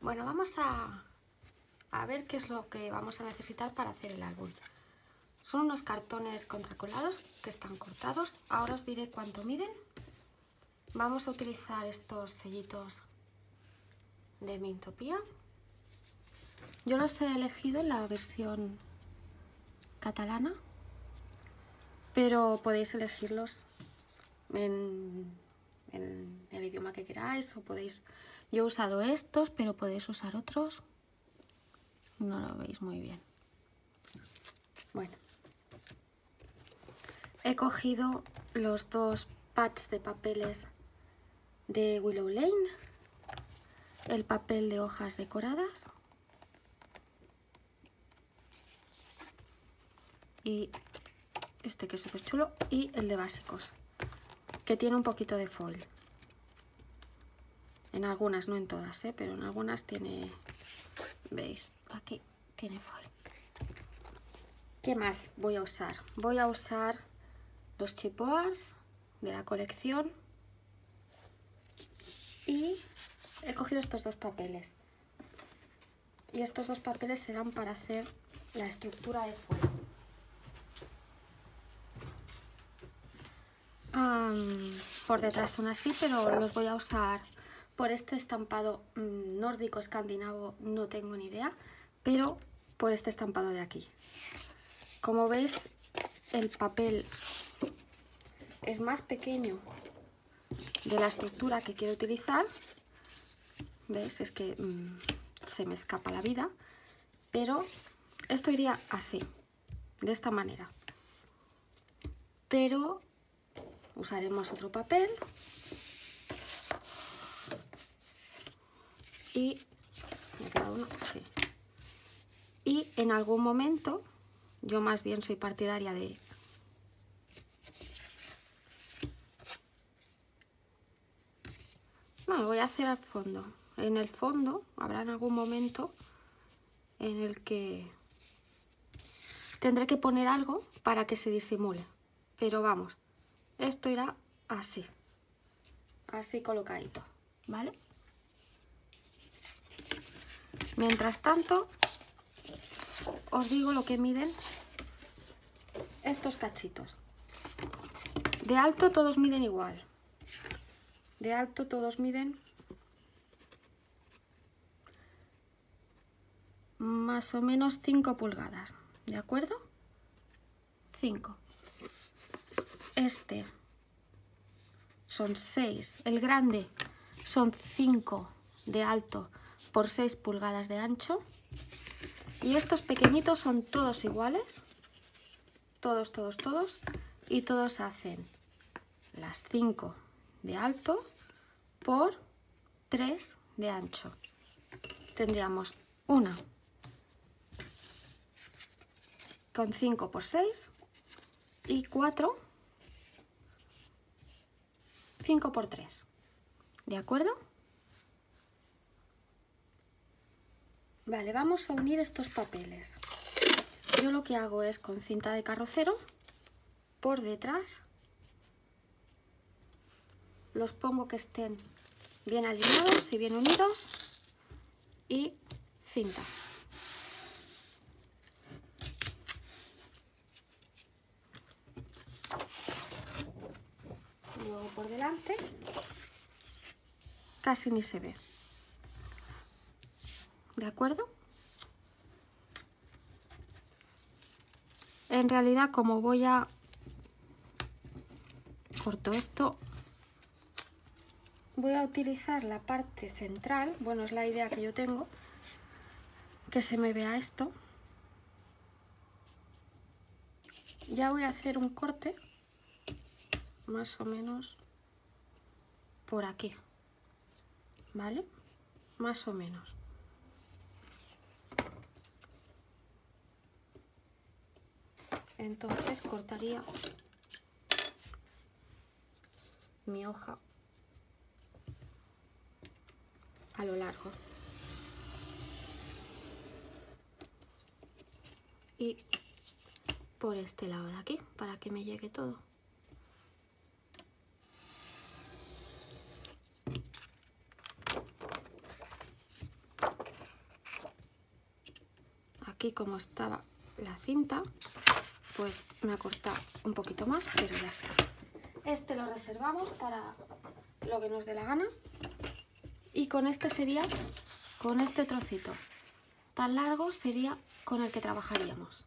Bueno, vamos a ver qué es lo que vamos a necesitar para hacer el álbum. Son unos cartones contracolados que están cortados. Ahora os diré cuánto miden. Vamos a utilizar estos sellitos de Mintopia. Yo los he elegido en la versión catalana, pero podéis elegirlos en el idioma que queráis, o podéis... Yo he usado estos, pero podéis usar otros. No lo veis muy bien. Bueno, he cogido los dos pads de papeles de Willow Lane, el papel de hojas decoradas y este que es súper chulo, y el de básicos, que tiene un poquito de foil. En algunas, no en todas, pero en algunas tiene, veis, aquí tiene foil. ¿Qué más voy a usar? Voy a usar los chipboards de la colección y he cogido estos dos papeles. Y estos dos papeles serán para hacer la estructura de foil. Por detrás son así, pero los voy a usar por este estampado nórdico escandinavo, no tengo ni idea, pero por este estampado de aquí. Como veis, el papel es más pequeño de la estructura que quiero utilizar. ¿Veis? Es que se me escapa la vida, pero esto iría así, de esta manera. Pero usaremos otro papel y me queda uno, sí. Y en algún momento, yo más bien soy partidaria de no, lo voy a hacer al fondo. En el fondo habrá en algún momento en el que tendré que poner algo para que se disimule. Pero vamos, esto irá así, así colocadito, ¿vale? Mientras tanto, os digo lo que miden estos cachitos. De alto todos miden igual. De alto todos miden más o menos 5 pulgadas, ¿de acuerdo? 5. Este son 6. El grande son 5 de alto por 6 pulgadas de ancho. Y estos pequeñitos son todos iguales. Todos. Y todos hacen las 5 de alto por 3 de ancho. Tendríamos una con 5 por 6 y 4 5 por 3, ¿de acuerdo? Vale, vamos a unir estos papeles. Yo lo que hago es con cinta de carrocero por detrás, los pongo que estén bien alineados y bien unidos y cinta. Luego por delante casi ni se ve, ¿de acuerdo? En realidad, como voy a corto esto, voy a utilizar la parte central, bueno, es la idea que yo tengo, que se me vea esto. Ya voy a hacer un corte más o menos por aquí, ¿vale? Más o menos. Entonces cortaría mi hoja a lo largo y por este lado de aquí para que me llegue todo. aquí como estaba la cinta, pues me ha cortado un poquito más, pero ya está. Este lo reservamos para lo que nos dé la gana. Y con este sería, con este trocito tan largo, sería con el que trabajaríamos.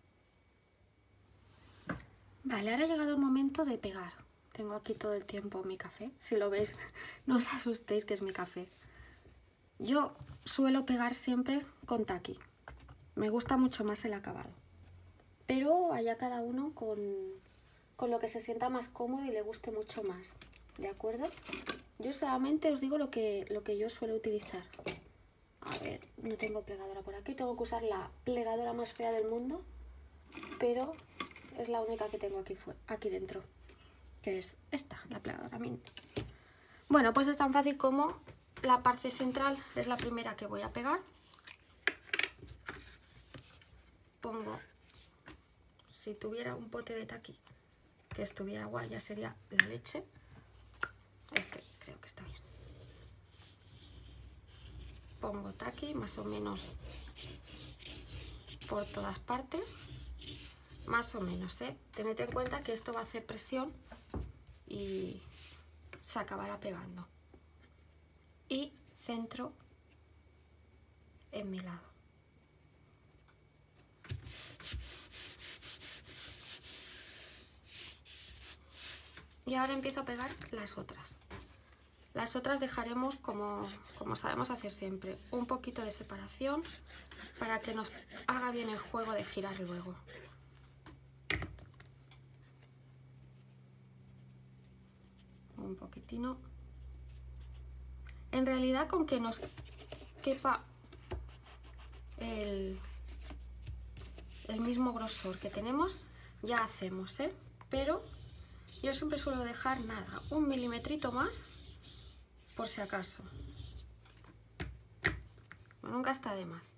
Vale, ahora ha llegado el momento de pegar. Tengo aquí todo el tiempo mi café. Si lo veis, no os asustéis que es mi café. Yo suelo pegar siempre con taqui. Me gusta mucho más el acabado. Pero allá cada uno con lo que se sienta más cómodo y le guste mucho más. ¿De acuerdo? Yo solamente os digo lo que yo suelo utilizar. A ver, no tengo plegadora por aquí. Tengo que usar la plegadora más fea del mundo. Pero es la única que tengo aquí dentro. Que es esta, la plegadora Mint. Bueno, pues es tan fácil como la parte central es la primera que voy a pegar. Pongo, si tuviera un pote de taqui que estuviera guay, ya sería la leche. Este creo que está bien. Pongo taqui más o menos por todas partes. Más o menos, ¿eh? Tened en cuenta que esto va a hacer presión y se acabará pegando. Y centro en mi lado. Y ahora empiezo a pegar las otras. Las otras dejaremos, como sabemos hacer siempre, un poquito de separación para que nos haga bien el juego de girar luego. Un poquitino. En realidad, con que nos quepa el mismo grosor que tenemos, ya hacemos, ¿eh? Pero yo siempre suelo dejar nada, un milimetrito más, por si acaso. Nunca está de más.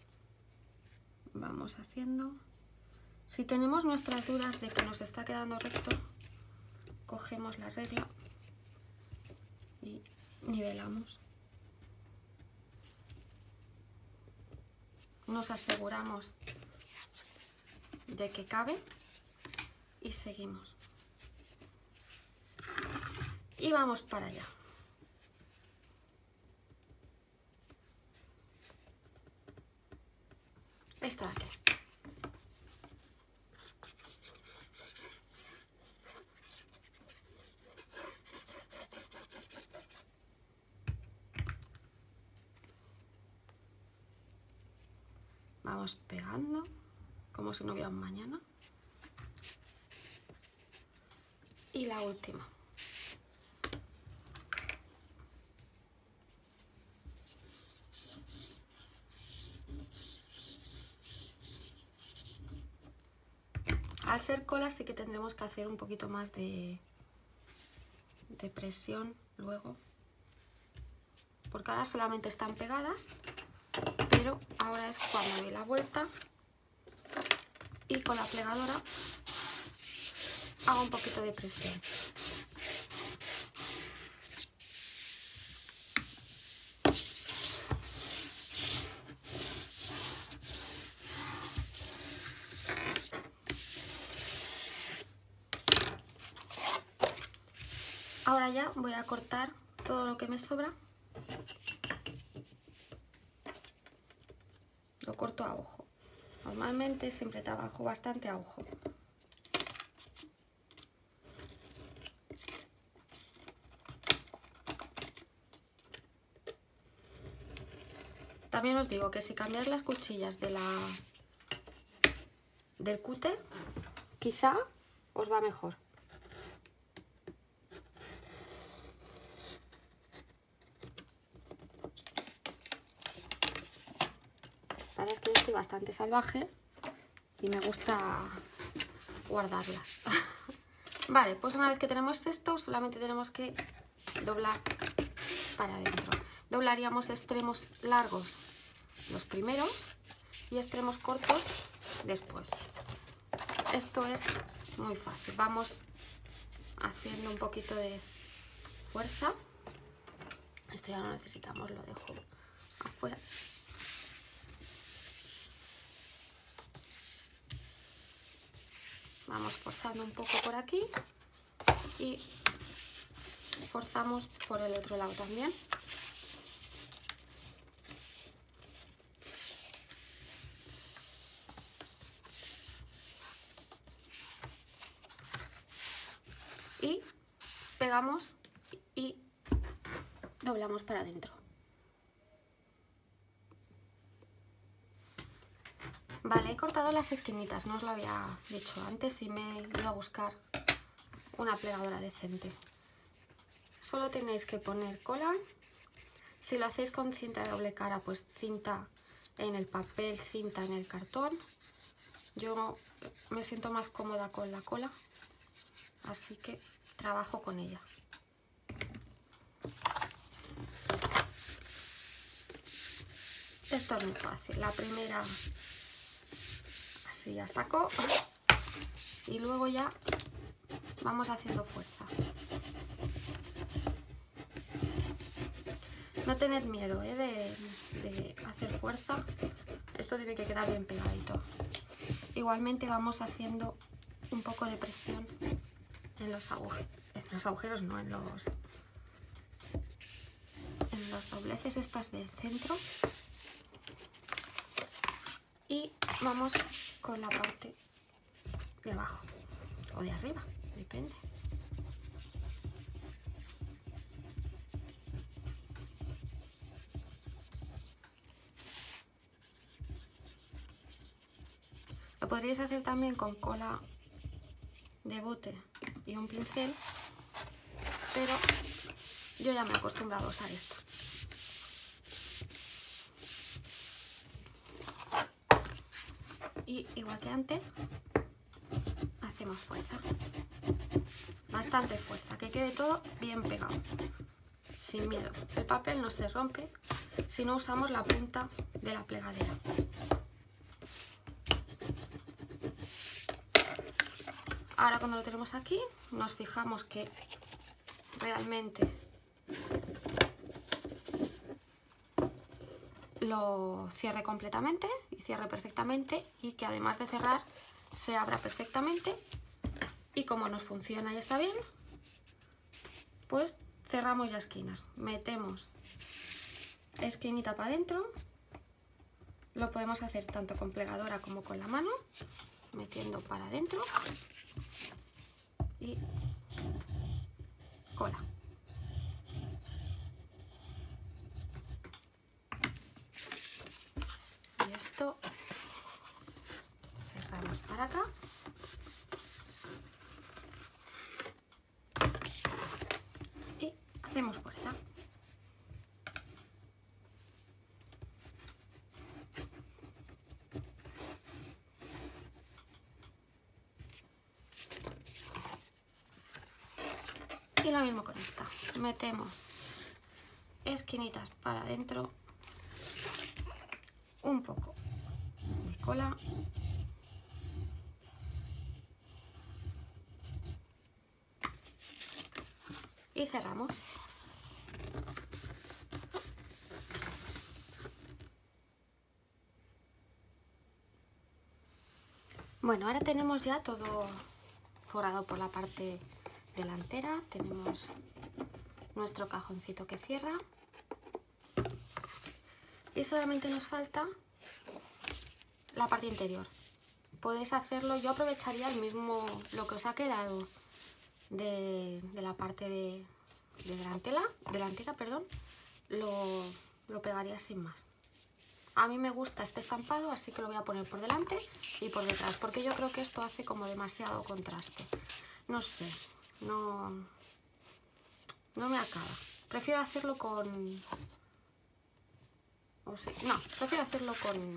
Vamos haciendo. Si tenemos nuestras dudas de que nos está quedando recto, cogemos la regla y nivelamos. Nos aseguramos de que cabe y seguimos. Y vamos para allá. Esta de aquí. Vamos pegando como si no hubiera un mañana. Y la última. Al ser cola sí que tendremos que hacer un poquito más de presión luego, porque ahora solamente están pegadas, pero ahora es cuando doy la vuelta y con la plegadora hago un poquito de presión. Ahora ya voy a cortar todo lo que me sobra. Lo corto a ojo. Normalmente siempre trabajo bastante a ojo. También os digo que si cambiáis las cuchillas del cúter, quizá os va mejor. La verdad es que yo soy bastante salvaje y me gusta guardarlas. Vale, pues una vez que tenemos esto, solamente tenemos que doblar para adentro. Doblaríamos extremos largos los primeros y extremos cortos después. Esto es muy fácil. Vamos haciendo un poquito de fuerza. Esto ya no lo necesitamos, lo dejo afuera. Vamos forzando un poco por aquí y forzamos por el otro lado también. Y pegamos y doblamos para adentro. Vale, he cortado las esquinitas, no os lo había dicho antes y me iba a buscar una plegadora decente. Solo tenéis que poner cola. Si lo hacéis con cinta de doble cara, pues cinta en el papel, cinta en el cartón. Yo me siento más cómoda con la cola, así que trabajo con ella. Esto es muy fácil. La primera así ya saco y luego ya vamos haciendo fuerza. No tened miedo de hacer fuerza. Esto tiene que quedar bien pegadito. Igualmente vamos haciendo un poco de presión en los agujeros, no, en los dobleces estas del centro. Y vamos con la parte de abajo o de arriba, depende. Lo podríais hacer también con cola de bote y un pincel, pero yo ya me he acostumbrado a usar esta. Y igual que antes, hacemos fuerza, bastante fuerza, que quede todo bien pegado, sin miedo. El papel no se rompe si no usamos la punta de la plegadera. Ahora cuando lo tenemos aquí, nos fijamos que realmente lo cierre completamente y cierre perfectamente, y que además de cerrar se abra perfectamente. Y como nos funciona y está bien, pues cerramos ya esquinas, metemos esquinita para adentro. Lo podemos hacer tanto con plegadora como con la mano, metiendo para adentro y cola. Y esto cerramos para acá. Y hacemos fuerza. Y lo mismo con esta. Metemos esquinitas para adentro, un poco de cola y cerramos. Bueno, ahora tenemos ya todo forrado por la parte delantera. Tenemos nuestro cajoncito que cierra y solamente nos falta la parte interior. Podéis hacerlo, yo aprovecharía el mismo, lo que os ha quedado de la parte delantera, perdón, lo pegaría sin más. A mí me gusta este estampado, así que lo voy a poner por delante y por detrás, porque yo creo que esto hace como demasiado contraste. No sé, no me acaba. Prefiero hacerlo con... prefiero hacerlo con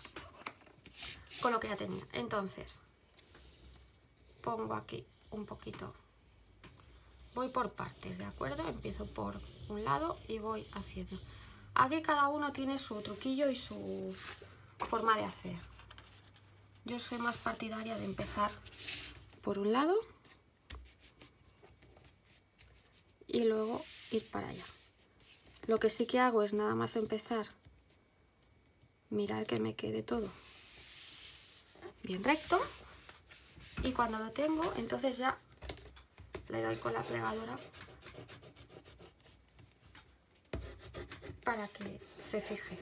lo que ya tenía. Entonces, pongo aquí un poquito. Voy por partes, ¿de acuerdo? Empiezo por un lado y voy haciendo. Aquí cada uno tiene su truquillo y su forma de hacer. Yo soy más partidaria de empezar por un lado y luego ir para allá. Lo que sí que hago es nada más empezar, mirar que me quede todo bien recto Y cuando lo tengo, entonces ya le doy con la plegadora para que se fije.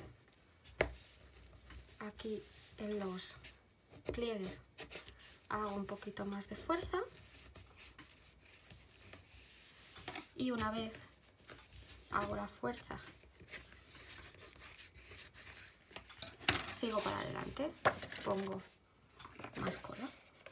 Aquí en los pliegues hago un poquito más de fuerza y una vez hago la fuerza sigo para adelante, pongo más cola.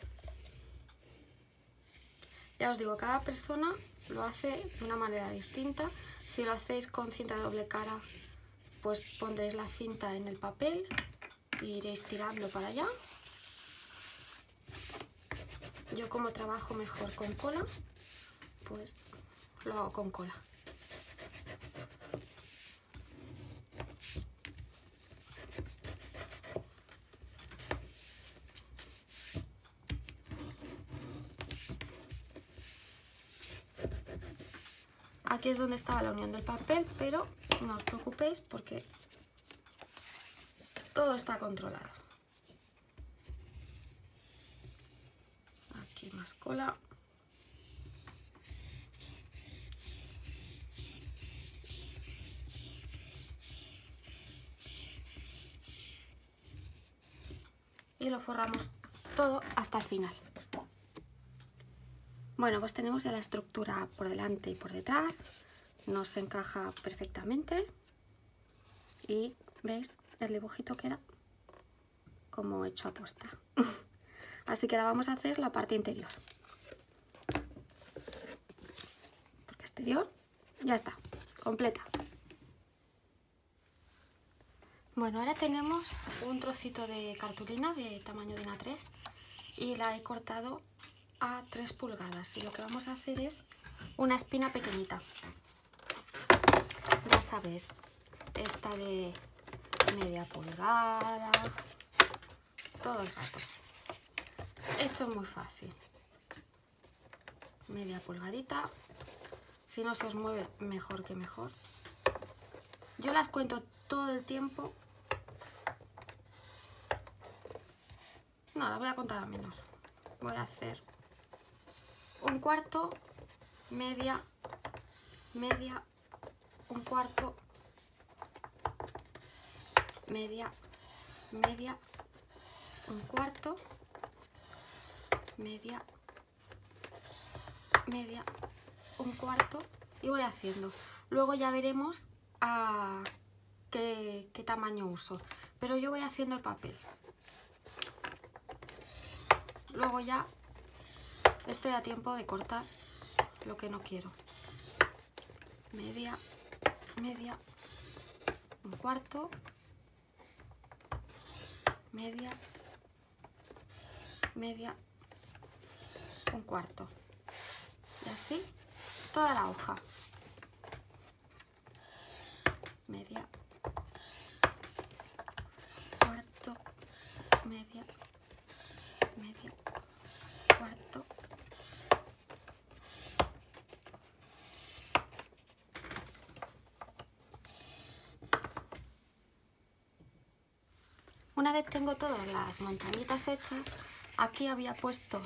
Ya os digo, cada persona lo hace de una manera distinta. Si lo hacéis con cinta de doble cara, pues pondréis la cinta en el papel e iréis tirando para allá. Yo, como trabajo mejor con cola, pues lo hago con cola. Aquí es donde estaba la unión del papel, pero no os preocupéis porque todo está controlado. Aquí más cola. Y lo forramos todo hasta el final. Bueno, pues tenemos ya la estructura por delante y por detrás. Nos encaja perfectamente. Y, ¿veis? El dibujito queda como hecho a posta. Así que ahora vamos a hacer la parte interior. Porque exterior ya está, completa. Bueno, ahora tenemos un trocito de cartulina de tamaño de A3 y la he cortado a 3 pulgadas. Y lo que vamos a hacer es una espina pequeñita. Ya sabéis, esta de media pulgada, todo el rato. Esto es muy fácil. Media pulgadita. Si no se os mueve, mejor que mejor. Yo las cuento todo el tiempo. No, las voy a contar a menos. Voy a hacer un cuarto, media, media, un cuarto, media, media, un cuarto, media, media, un cuarto, y voy haciendo. Luego ya veremos a qué tamaño uso, pero yo voy haciendo el papel. Luego ya estoy a tiempo de cortar lo que no quiero. Media, media, un cuarto, media, media, un cuarto. Y así toda la hoja. Media, cuarto, media, media, cuarto. Una vez tengo todas las montañitas hechas, aquí había puesto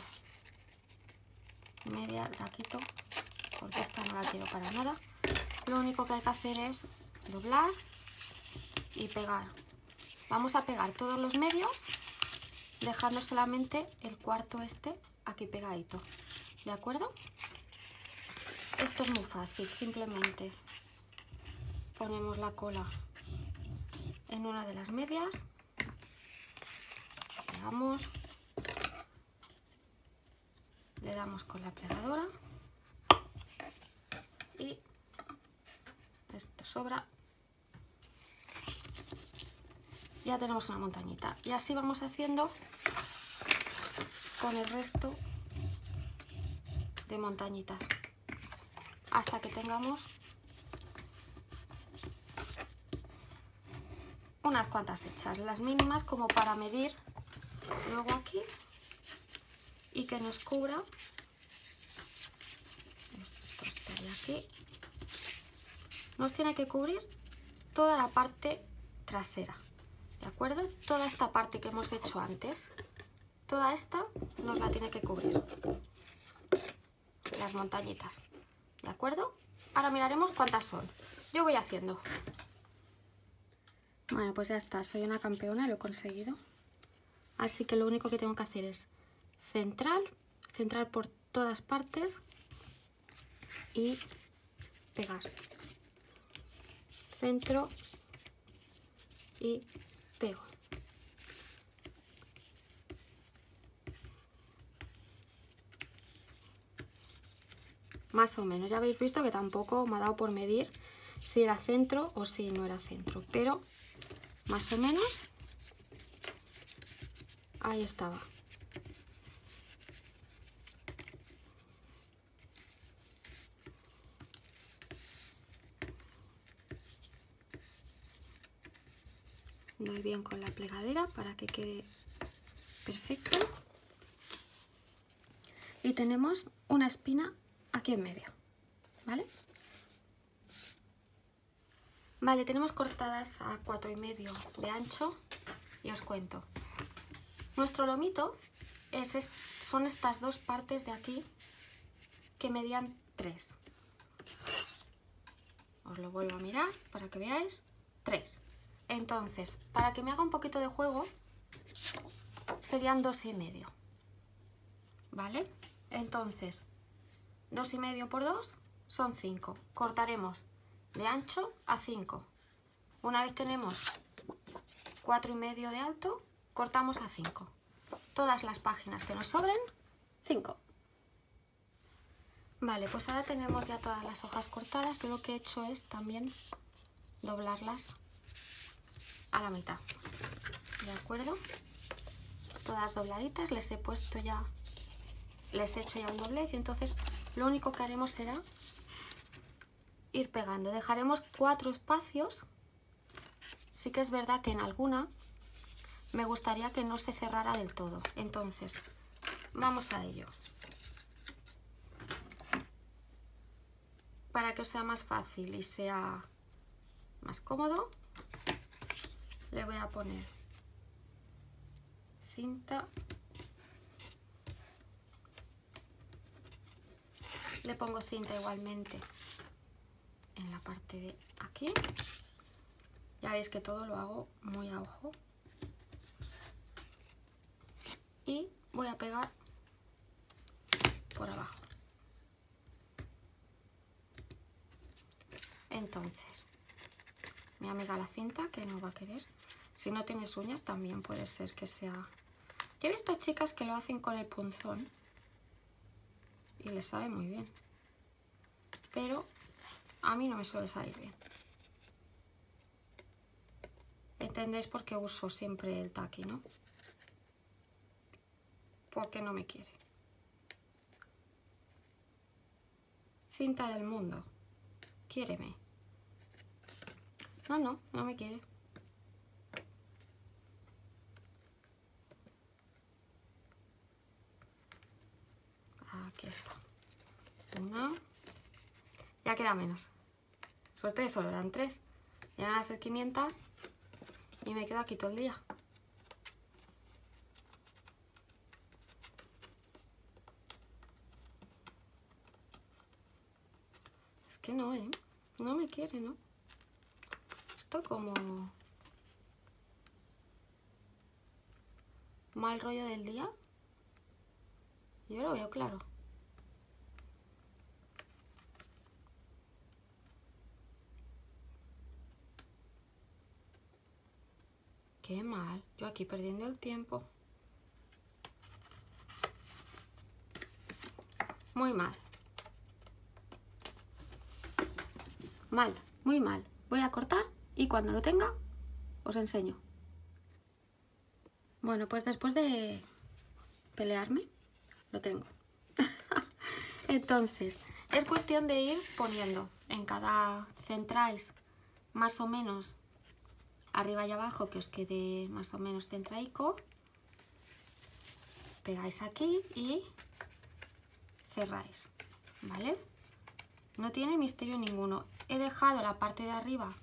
media, la quito porque esta no la quiero para nada. Lo único que hay que hacer es doblar y pegar. Vamos a pegar todos los medios, dejando solamente el cuarto este aquí pegadito, ¿de acuerdo? Esto es muy fácil, simplemente ponemos la cola en una de las medias, pegamos, le damos con la plegadora y esto sobra. Ya tenemos una montañita y así vamos haciendo con el resto de montañitas hasta que tengamos unas cuantas hechas, las mínimas como para medir luego aquí y que nos cubra. Esto estaría aquí. Nos tiene que cubrir toda la parte trasera, ¿de acuerdo? Toda esta parte que hemos hecho antes, toda esta nos la tiene que cubrir, las montañitas, ¿de acuerdo? Ahora miraremos cuántas son. Yo voy haciendo. Bueno, pues ya está, soy una campeona, lo he conseguido. Así que lo único que tengo que hacer es centrar por todas partes y pegar. Centro y pego. Más o menos, ya habéis visto que tampoco me ha dado por medir si era centro o si no era centro, pero más o menos ahí estaba. Doy bien con la plegadera para que quede perfecto. Y tenemos una espina aquí en medio, ¿vale? Vale, tenemos cortadas a 4,5 de ancho y os cuento. Nuestro lomito son estas dos partes de aquí que medían 3. Os lo vuelvo a mirar para que veáis. 3. Entonces, para que me haga un poquito de juego, serían 2,5. ¿Vale? Entonces, 2,5 por 2 son 5. Cortaremos de ancho a 5. Una vez tenemos 4,5 de alto, cortamos a 5. Todas las páginas que nos sobren, 5. Vale, pues ahora tenemos ya todas las hojas cortadas. Yo lo que he hecho es también doblarlas a la mitad. ¿De acuerdo? Todas dobladitas, les he hecho ya un doblez y entonces lo único que haremos será ir pegando. Dejaremos 4 espacios. Sí que es verdad que en alguna me gustaría que no se cerrara del todo. Entonces, vamos a ello. Para que os sea más fácil y sea más cómodo, le voy a poner cinta. Le pongo cinta igualmente en la parte de aquí. Ya veis que todo lo hago muy a ojo. Y voy a pegar por abajo. Entonces, mi amiga la cinta, que no va a querer. Si no tienes uñas también puede ser que sea... Yo he visto chicas que lo hacen con el punzón y les sale muy bien. Pero a mí no me suele salir bien. ¿Entendéis por qué uso siempre el taqui, no? Porque no me quiere. Cinta del mundo. Quiéreme. No me quiere. Aquí está. Una. Ya queda menos. Suerte, solo eran 3. Ya van a ser 500 y me quedo aquí todo el día. Es que no, no me quiere, ¿no? Esto como mal rollo del día. Yo lo veo claro. Qué mal, yo aquí perdiendo el tiempo. Muy mal. Mal, muy mal. Voy a cortar y cuando lo tenga os enseño. Bueno, pues después de pelearme, lo tengo. Entonces, es cuestión de ir poniendo en cada... Centráis más o menos arriba y abajo, que os quede más o menos centraico. Pegáis aquí y cerráis, ¿vale? No tiene misterio ninguno. He dejado la parte de arriba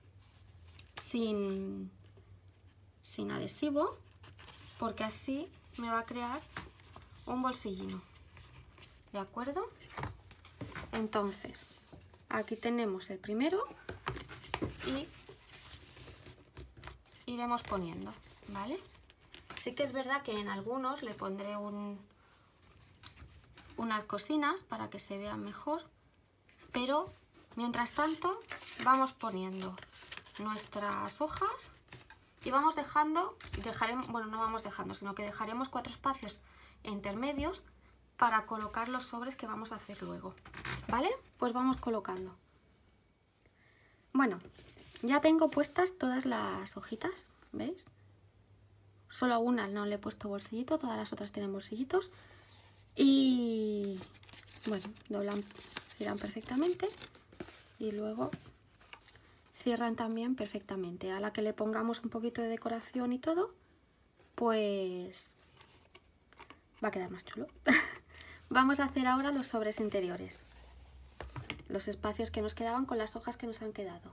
sin adhesivo, porque así me va a crear un bolsillino, ¿de acuerdo? Entonces, aquí tenemos el primero y iremos poniendo, ¿vale? Sí que es verdad que en algunos le pondré unas cosinas para que se vean mejor, pero mientras tanto vamos poniendo nuestras hojas y vamos dejando, bueno, no vamos dejando, sino que dejaremos 4 espacios intermedios para colocar los sobres que vamos a hacer luego, ¿vale? Pues vamos colocando. Bueno, ya tengo puestas todas las hojitas, ¿veis? Solo a una no le he puesto bolsillito, todas las otras tienen bolsillitos. Y bueno, giran perfectamente y luego cierran también perfectamente. A la que le pongamos un poquito de decoración y todo, pues va a quedar más chulo. Vamos a hacer ahora los sobres interiores, los espacios que nos quedaban con las hojas que nos han quedado.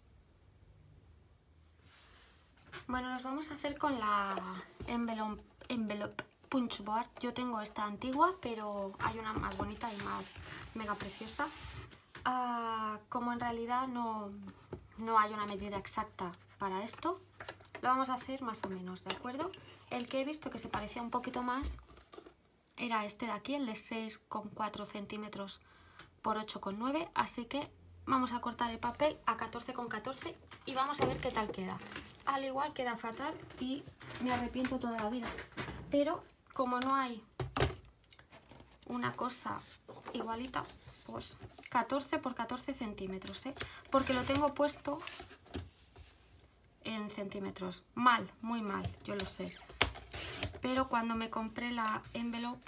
Bueno, los vamos a hacer con la envelope punch board. Yo tengo esta antigua, pero hay una más bonita y más mega preciosa. Como en realidad no hay una medida exacta para esto, lo vamos a hacer más o menos, ¿de acuerdo? El que he visto que se parecía un poquito más era este de aquí, el de 6,4 centímetros por 8,9, así que vamos a cortar el papel a 14,14 y vamos a ver qué tal queda. Al igual queda fatal y me arrepiento toda la vida, pero como no hay una cosa igualita, pues 14 por 14 centímetros, ¿eh? Porque lo tengo puesto en centímetros. Mal, muy mal, yo lo sé. Pero cuando me compré la envelope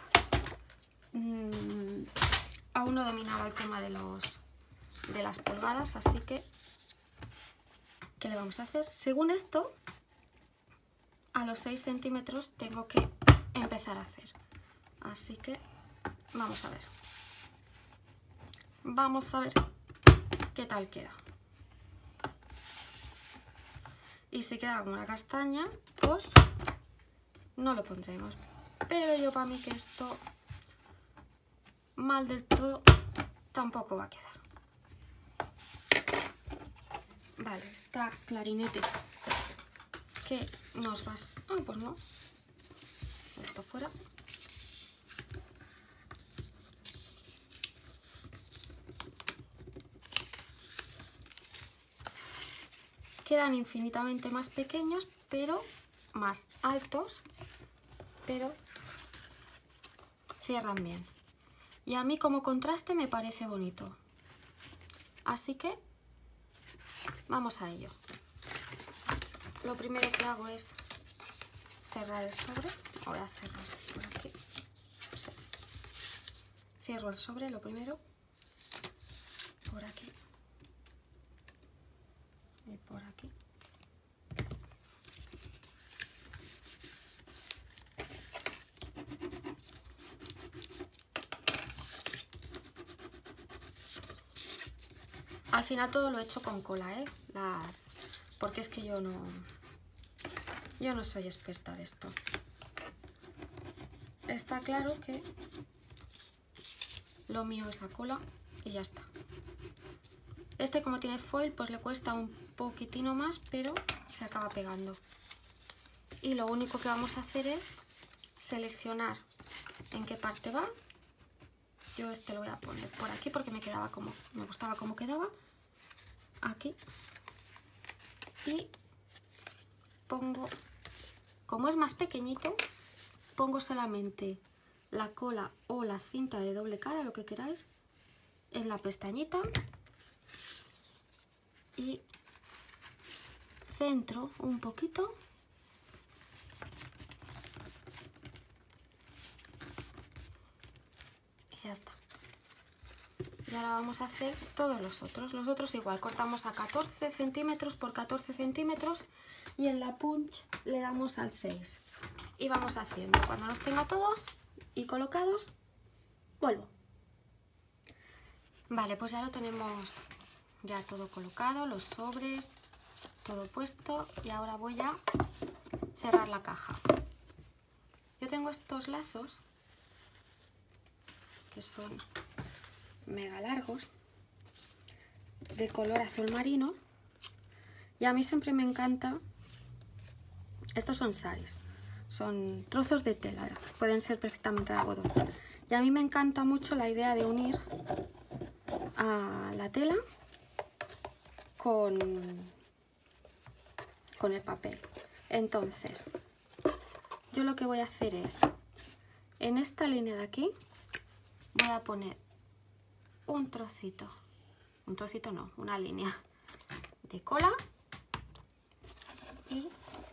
aún no dominaba el tema de las pulgadas, así que ¿qué le vamos a hacer? Según esto, a los 6 centímetros tengo que empezar a hacer. Así que vamos a ver. Vamos a ver qué tal queda. Y si queda como una castaña, pues no lo pondremos. Pero yo para mí que esto mal del todo tampoco va a quedar. Vale, está clarinete. ¿Qué nos vas? Ah, pues no. Esto fuera. Quedan infinitamente más pequeños, pero más altos, pero cierran bien. Y a mí como contraste me parece bonito. Así que vamos a ello. Lo primero que hago es cerrar el sobre. Voy a hacerlo por aquí. Sí. Cierro el sobre, lo primero. Por aquí. Y por aquí. Al final todo lo he hecho con cola, porque es que yo no soy experta de esto. Está claro que lo mío es la cola y ya está. Este, como tiene foil, pues le cuesta un poquitino más, pero se acaba pegando. Y lo único que vamos a hacer es seleccionar en qué parte va. Yo este lo voy a poner por aquí porque me gustaba como quedaba. Aquí. Y pongo, como es más pequeñito, pongo solamente la cola o la cinta de doble cara, lo que queráis, en la pestañita. Y centro un poquito. Y ya está. Y ahora vamos a hacer todos los otros. Los otros igual, cortamos a 14 centímetros por 14 centímetros y en la punch le damos al 6. Y vamos haciendo. Cuando los tenga todos y colocados, vuelvo. Vale, pues ya lo tenemos ya todo colocado, los sobres, todo puesto. Y ahora voy a cerrar la caja. Yo tengo estos lazos que son mega largos, de color azul marino, y a mí siempre me encanta. Estos son saris, son trozos de tela, pueden ser perfectamente de algodón, y a mí me encanta mucho la idea de unir a la tela con el papel. Entonces yo lo que voy a hacer es, en esta línea de aquí voy a poner un trocito no, una línea de cola, y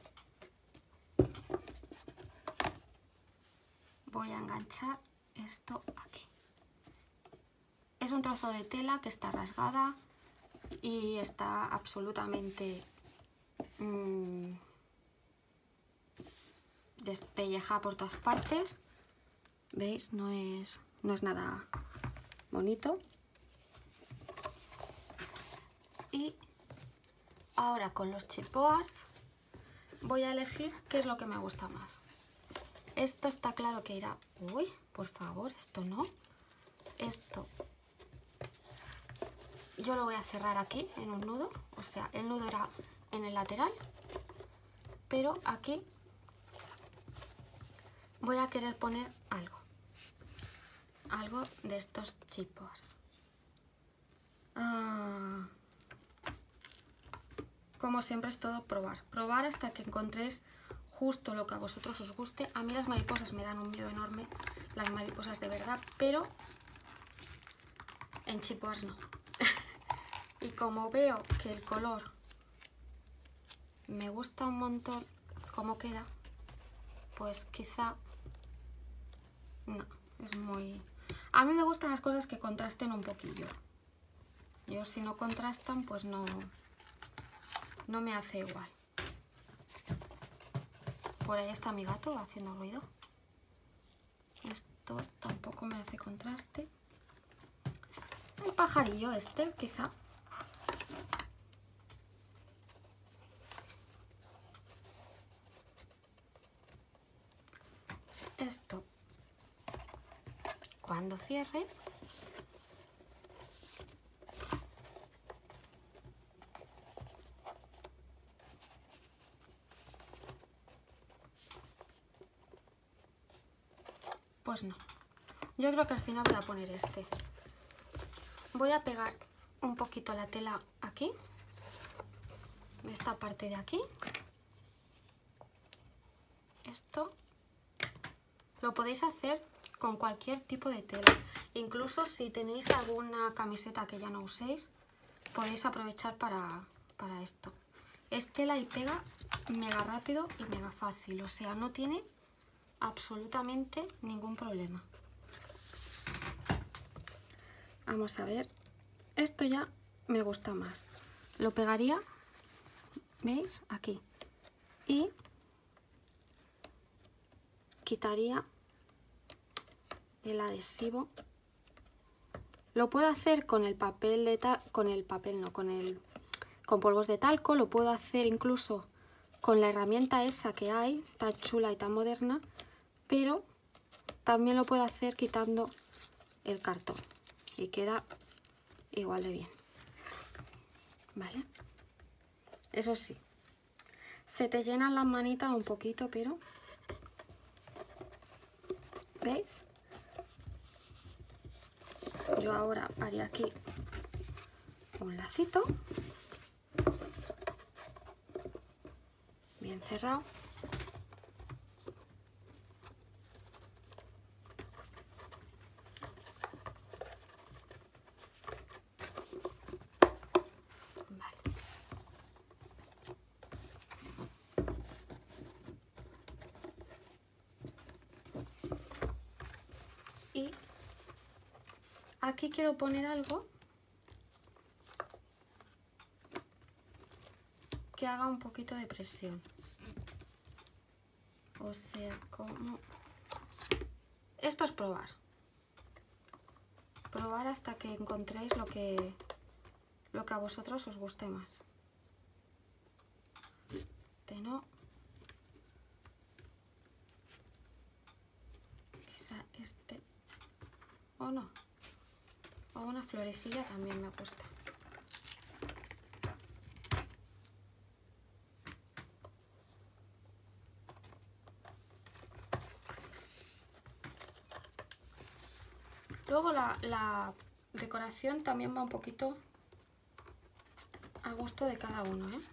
voy a enganchar esto aquí. Es un trozo de tela que está rasgada y está absolutamente despellejada por todas partes. ¿Veis? No es nada bonito. Y ahora con los chipboards voy a elegir qué es lo que me gusta más. Esto está claro que irá... Uy, por favor, esto no. Esto yo lo voy a cerrar aquí en un nudo. O sea, el nudo irá en el lateral, pero aquí voy a querer poner algo de estos chipboards. Como siempre es todo probar hasta que encontréis justo lo que a vosotros os guste. A mí las mariposas me dan un miedo enorme, las mariposas de verdad, pero en chipboards no. Y como veo que el color me gusta un montón cómo queda, pues quizá no, es muy... A mí me gustan las cosas que contrasten un poquillo. Yo si no contrastan, pues no me hace igual. Por ahí está mi gato haciendo ruido. Esto tampoco me hace contraste. El pajarillo este, quizá. Esto, cuando cierre, pues no. Yo creo que al final voy a poner este. Voy a pegar un poquito la tela aquí, esta parte de aquí. Esto lo podéis hacer con cualquier tipo de tela. Incluso si tenéis alguna camiseta que ya no uséis, podéis aprovechar para esto. Es tela y pega mega rápido y mega fácil. O sea, no tiene absolutamente ningún problema. Vamos a ver. Esto ya me gusta más. Lo pegaría, ¿veis? Aquí. Y quitaría el adhesivo. Lo puedo hacer con el papel de con polvos de talco. Lo puedo hacer incluso con la herramienta esa que hay, tan chula y tan moderna, pero también lo puedo hacer quitando el cartón y queda igual de bien. ¿Vale? Eso sí, se te llenan las manitas un poquito, pero ¿veis? Yo ahora haría aquí un lacito bien cerrado. Vale. Y aquí quiero poner algo que haga un poquito de presión. O sea, como... Esto es probar. Probar hasta que encontréis lo que a vosotros os guste más. Este no. o no. O una florecilla también me gusta. Luego la decoración también va un poquito a gusto de cada uno, ¿eh?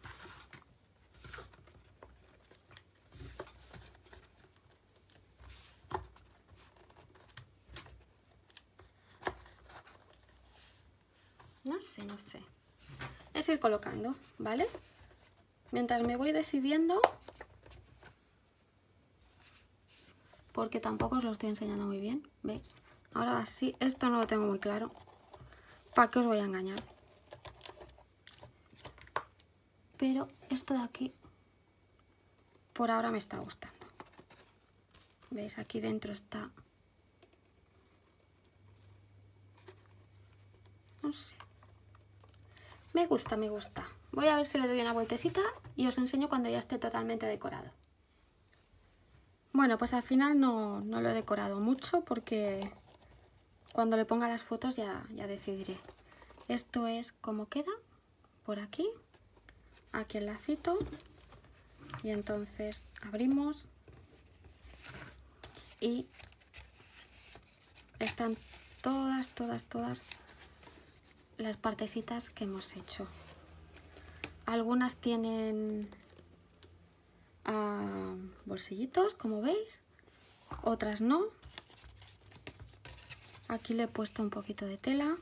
No sé, no sé. Es ir colocando, ¿vale? Mientras me voy decidiendo, porque tampoco os lo estoy enseñando muy bien, ¿veis? Ahora sí, esto no lo tengo muy claro. ¿Para qué os voy a engañar? Pero esto de aquí, por ahora me está gustando. ¿Veis? Aquí dentro está... No sé. Me gusta, me gusta. Voy a ver si le doy una vueltecita y os enseño cuando ya esté totalmente decorado. Bueno, pues al final no lo he decorado mucho porque cuando le ponga las fotos ya decidiré. Esto es como queda por aquí. Aquí el lacito. Y entonces abrimos. Y están todas las partecitas que hemos hecho. Algunas tienen bolsillitos, como veis, otras no. Aquí le he puesto un poquito de tela.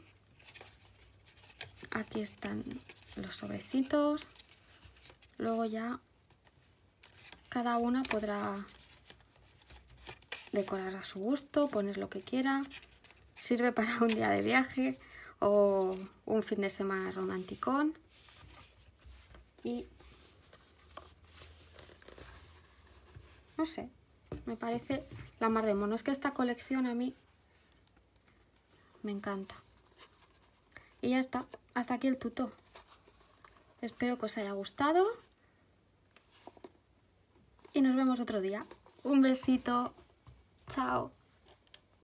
Aquí están los sobrecitos. Luego ya cada una podrá decorar a su gusto, poner lo que quiera. Sirve para un día de viaje o un fin de semana romanticón. Y no sé, me parece la mar de mono. Es que esta colección a mí me encanta. Y ya está, hasta aquí el tuto. Espero que os haya gustado. Y nos vemos otro día. Un besito. Chao.